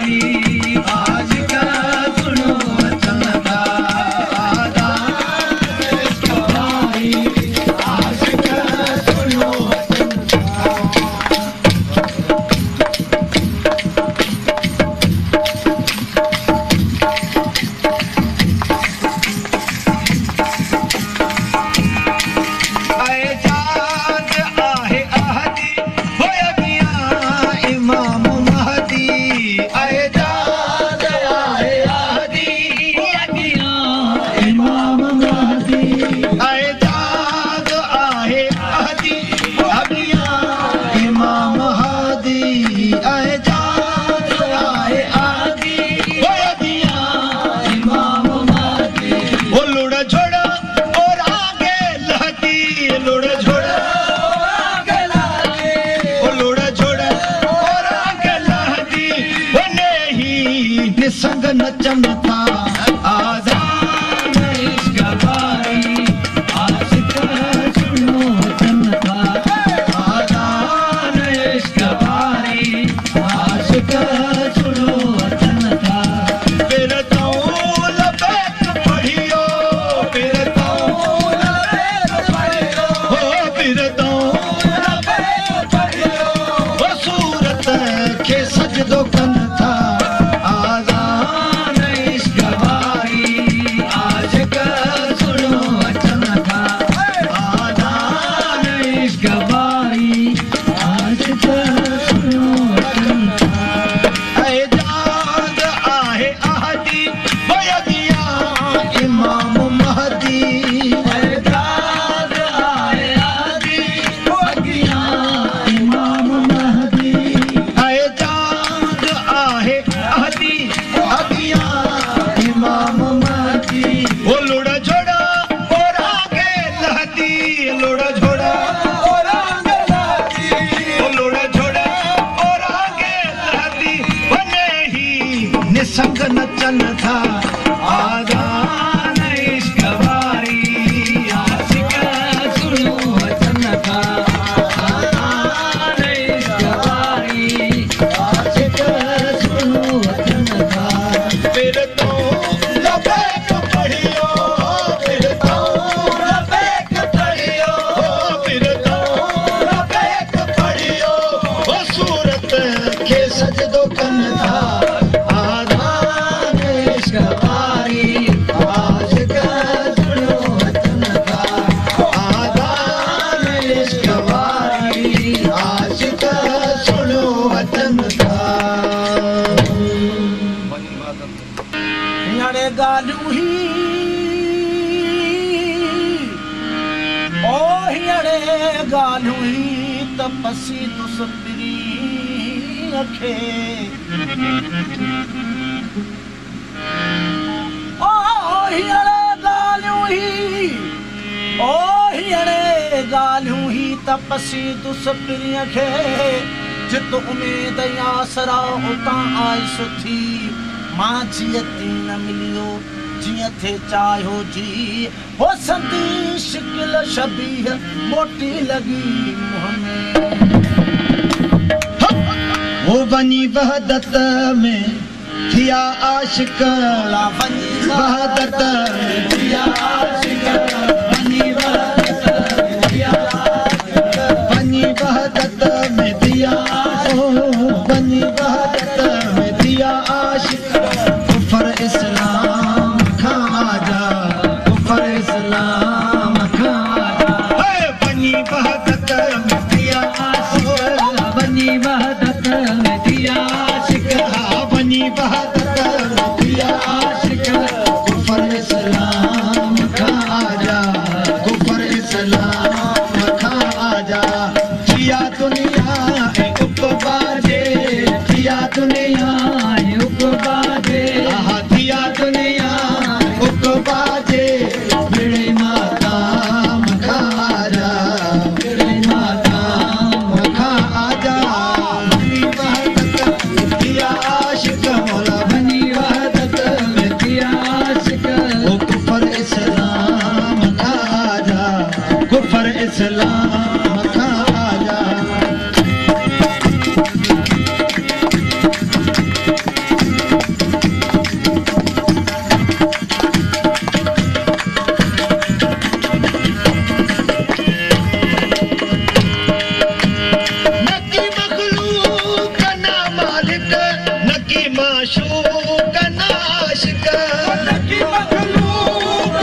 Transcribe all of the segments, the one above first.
संग नचन था आज़ान इश्क बारी आशिक सुनो वचन था आज़ान इश्क बारी आशिक सुनो वचन था फिर तो लबैक पढ़ियो फिर तो लबैक पढ़ियो फिर तो लबैक पढ़ियो वो सूरत के सजदो कन था संग नचन था आज़ान इश्क बारी आशिक सुनो वचन था आज़ान इश्क बारी आशिक सुनो वचन था फिर तो लबैक पढ़ियो फिर तो लबैक पढ़ियो फिर तो लबैक पढ़ियो वो सूरत के सजदो कन था गालू ही ओ हियड़े गालू ही तपसी दुसपिरी अखे ओ हियड़े गालू ही ओ हियड़े गालू ही तपसी दुसपिरी अखे जित उम्मीद आसरा उतां आई सुठी मां जियती न मिलियो जिया थे चाहो जी वो संदी शिकिल शबीह मोटी लगी मुँह में वो बनी वहदत में थिया आशिक वहदत में थिया आशिक बनी वहदत में थिया आशिक बनी वहदत में थिया बनी वहदत में थिया आशिक कुफर इस्लाम खा जा कुफर इस्लाम खा जा बनी वहदत में दिया आशिक बनी वहदत में दिया आशिक बनी वहदत में दिया आशिक कुफर इस्लाम खा जा कुफर इस्लाम खा जा जिया दुनिया उपबाजे जिया दुनिया उपबाजे दिया दुनिया उपबाजे बिड़े माता मखा आजा बिड़े माता मखा आजा बनी वहदत दिया आशिक मौला बनी वहदत में दिया आशिक वो कुफर इस्लाम खा आजा कुफर इस्लाम खा आजा माशूक नाशिक नकी मखलूक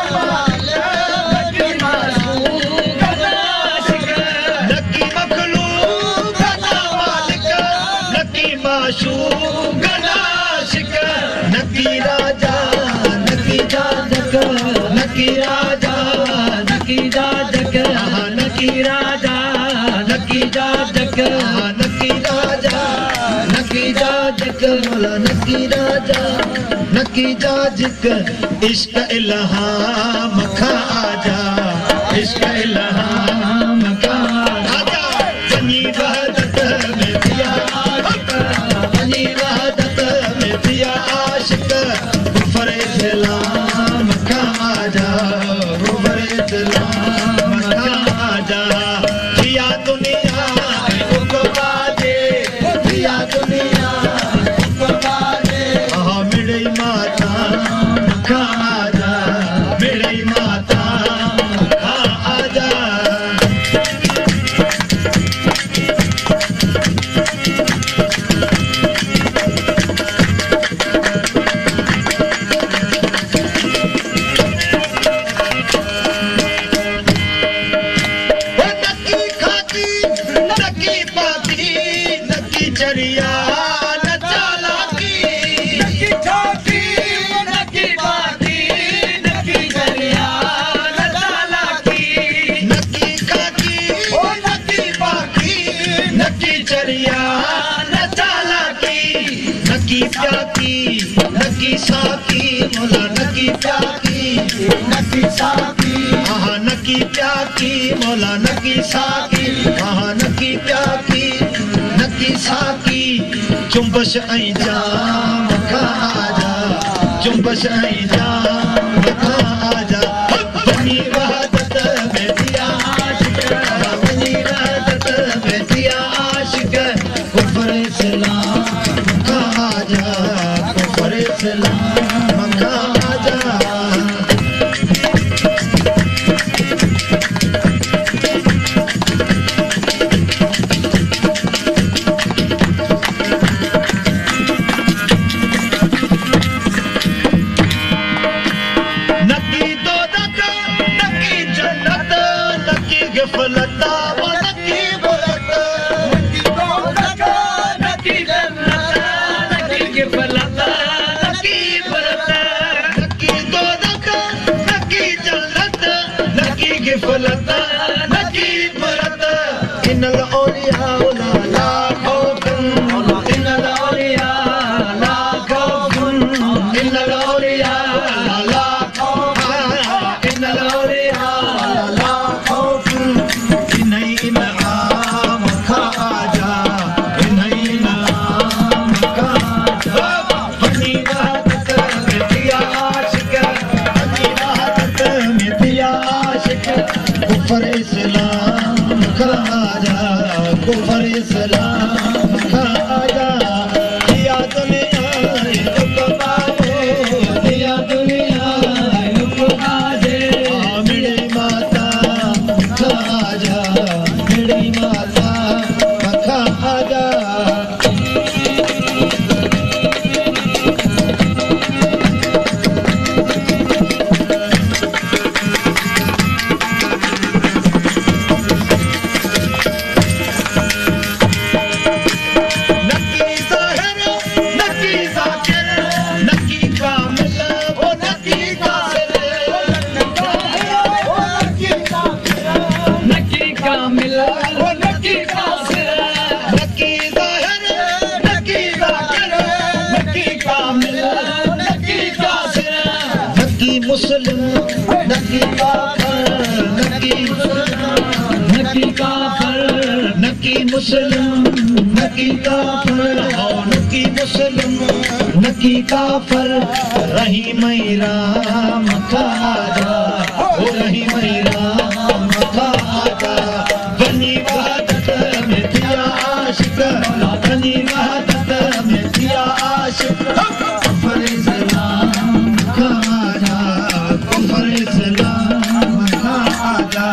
नकी माशूक नाशिक नकी मखलूक मालिक नकी माशूक नाशिक नकी राजा नकी जाजक नकी राजा नकी जाजक नकी राजा नकी जाजक नकी राजा नकी जाजक मौला नकी राजा नकी जाजक इश्क इल्हा मखा आजा इश्क इल्हा मखा आजा बनी वहदत में दिया आशिक बनी वहदत में दिया आशिक कुफर इस्लाम मखा आजा कुफर इस्लाम मखा आजा दिया दुनिया दुनिया मेरी माता आजा मेरी माता आजा नकी खाती नकी पाती नकी चरिया नकी प्याकी नकी साकी मौला नकी प्याकी नकी साकी नकी प्याकी मौला नकी साकी नकी प्याकी नकी साकी चुंबश ऐं जाम मखा आजा चुंबश ऐं जाम मखा आजा बनी वहदत में दिया आशिक बनी वहदत में दिया आशिक कुफर इस्लाम आजा कुफर इस्लाम मक्का आजा नकी दोज़ख नकी जन्नत नकी ग़फ़लत नकी बुरत नकी दोज़ख नकी जन्नत नकी ग़फ़लत नकी बुरत नकी दोज़ख नकी जन्नत नकी ग़फ़लत नकी बुरत इन्नल औलिया ला खौफुन इन्नल औलिया ला खौफुन इन्नल औलिया ला खौफुन इन्नल औलिया ला खौफुन इन्हीं इनाम मखा आजा इन्हीं इनाम मखा आजा बनी वहदत में दिया आशिक बनी वहदत में दिया आशिक कुफर इस्लाम मखा आजा कुफर इस्लाम मखा आजा दिया दुनिया लुकबाजे दिया दुनिया लुकबाजे मेरी माता मखा आजा मेरी माता मखा आजा नकी ज़ाहिर नकी ज़ाकिर नकी कामिल ओ नकी कासिर नकी कामिल ओ नकी कासिर नकी ज़ाहिर नकी ज़ाकिर नकी कामिल नकी कासिर नकी मुस्लिम नकी काफिर नकी नकी काफिर नकी मुस्लिम नकी काफिर नकी मुस्लिम नकी काफिर रही मैरा मखा आजा ओ रही मैरा मखा आजा बनी वहदत में दिया आशिक बनी वहदत में दिया आशिक कुफर इस्लाम मखा आजा कुफर इस्लाम मखा आजा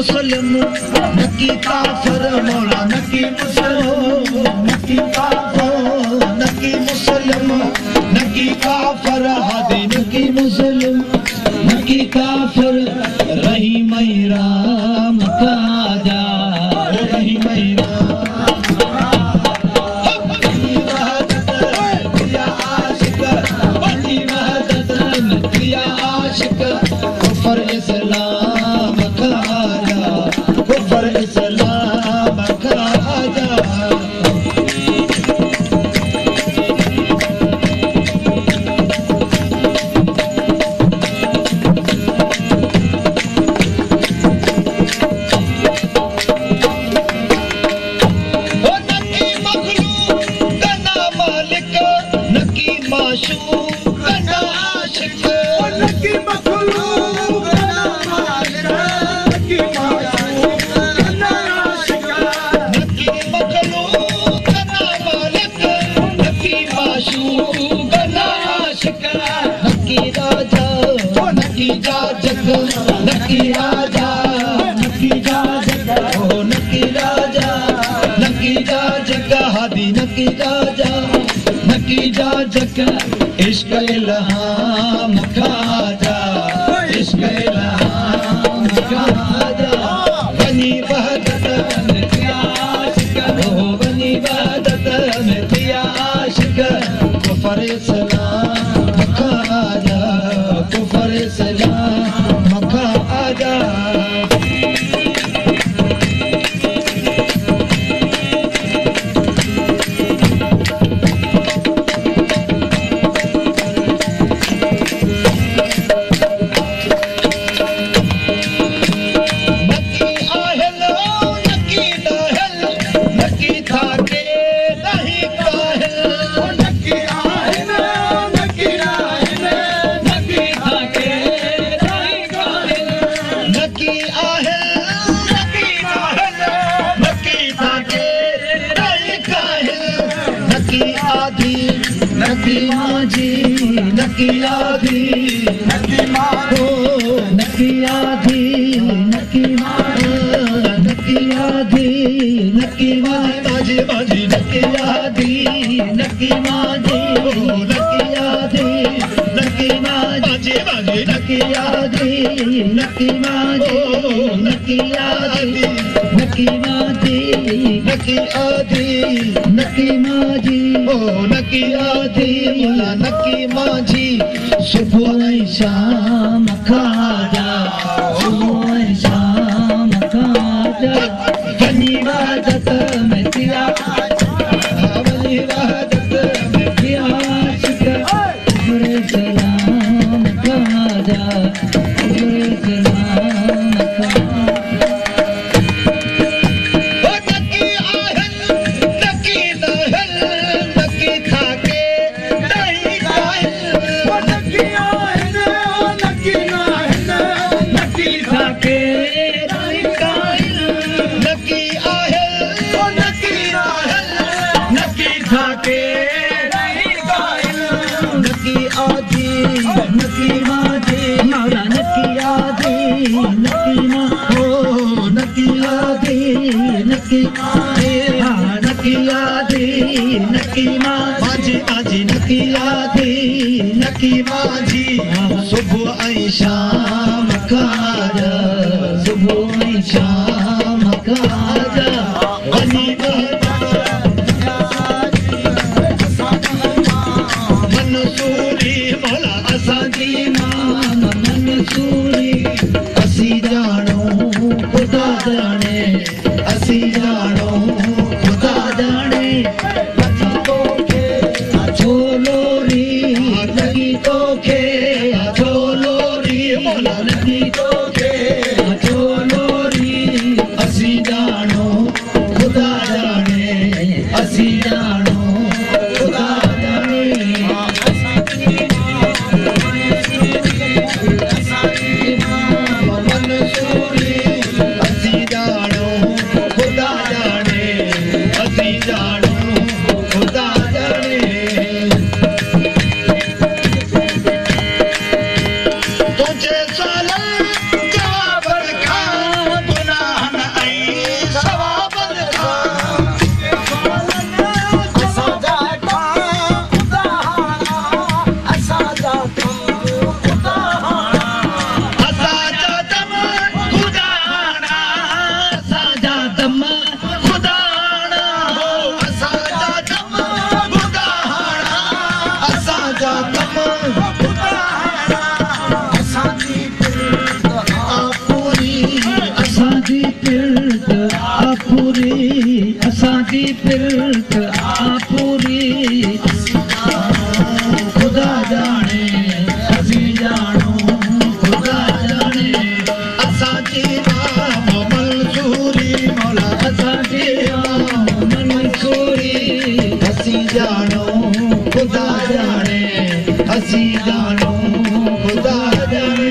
मुस्लिम नकी काफिर मौला नकी मुस्लिम नकी काफिर नकी मुस्लिम नकी काफिर हादी नकी मुस्लिम नकी काफिर रही मैरा मकाजा रही मैरा कुफर इस्लाम खाजा कुफर इस्लाम खाजा ओ नकी मखलूक गना मालिक नकी माशूक गना आशिक नकी मखलूक गना मालिक नकी माशूक गना आशिक नकी मखलूक गना मालिक नकी माशूक गना आशिक नकी राजा ओ नकी जाजक नकी राजा नकी जाजक ओ नकी राजा नकी जाजक हादी नकी राजा नकी जाजक इश्क इल्हाम खाजा इश्क इल्हाम खाजा बनी वहदत में किया आशिक ओ बनी वहदत में किया आशिक कुफर इस्लाम खाजा कुफर इस्लाम खाजा नकी माजी नकी आधी नकी मारो नकी आधी नकी मारो नकी आधी नकी माजी माजी नकी आधी नकी माजी नकी आधी नकी माजी माजी नकी आधी नकी माजी नकी आधी नकी माजी नकी आधी नकी माजी ओ नकी आधी मुला नकी माजी सुबह शाम खाजा सुबह शाम खाजा बनी वहदत में किया बनी वहदत में किया आशिक कुफर इस्लाम खाजा कुफर इस्लाम खाजा नकी माजी मौला नकी आधी नकी मा ओ नकी आधी नकी हाँ नकी आधी नकी माजी माजी नकी आधी नकी माजी सुबह ऐं शाम खाजा सुबह ऐं शाम खाजा बनी मंसूरी मौला असांजी मान मंसूरी असी जानो खुदा जाने असी जानो खुदा जाने लगी तोखे छोलोरी लगी तोखे छोलोरी मौला लगी तोखे छोलोरी असी जानो खुदा जाने असी जानो खुदा जाने मंसूरी असी जानो फिरत पूरी खुदा जाने असी जानो खुदा जाने असांजी इमाम मंसूरी मौला असांजी इमाम मंसूरी असी जानो खुदा जाने असी जानो खुदा जाने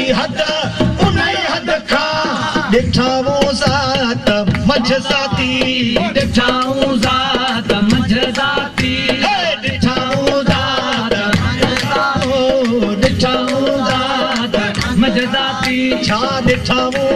हद उन्हीं हद खां ॾिठाऊं ज़ात मझ ज़ाती ॾिठाऊं ज़ात मझ ज़ाती ॾिठाऊं ज़ात ॾिठाऊं ज़ात मझ ज़ाती छा ॾिठाऊं